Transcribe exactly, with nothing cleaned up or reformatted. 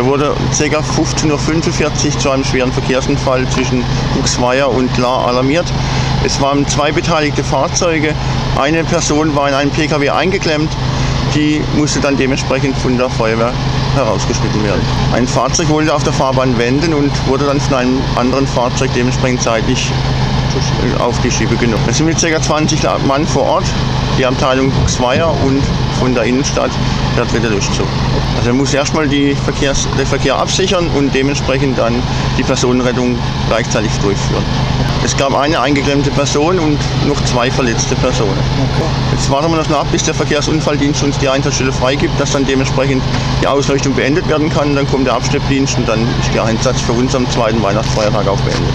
wurde ca. fünfzehn Uhr fünfundvierzig zu einem schweren Verkehrsunfall zwischen Buchsweier und Lahr alarmiert. Es waren zwei beteiligte Fahrzeuge. Eine Person war in einen P K W eingeklemmt. Die musste dann dementsprechend von der Feuerwehr herausgeschnitten werden. Ein Fahrzeug wollte auf der Fahrbahn wenden und wurde dann von einem anderen Fahrzeug dementsprechend seitlich auf die Schiebe genommen. Es sind mit ca. zwanzig Mann vor Ort, die Abteilung Buchsweier und von der Innenstadt der dritte Löschzug. Also man muss erstmal die Verkehrs-, den Verkehr absichern und dementsprechend dann die Personenrettung gleichzeitig durchführen. Es gab eine eingeklemmte Person und noch zwei verletzte Personen. Jetzt warten wir noch ab, bis der Verkehrsunfalldienst uns die Einsatzstelle freigibt, dass dann dementsprechend die Ausleuchtung beendet werden kann. Dann kommt der Abschleppdienst und dann ist der Einsatz für uns am zweiten Weihnachtsfeiertag auch beendet.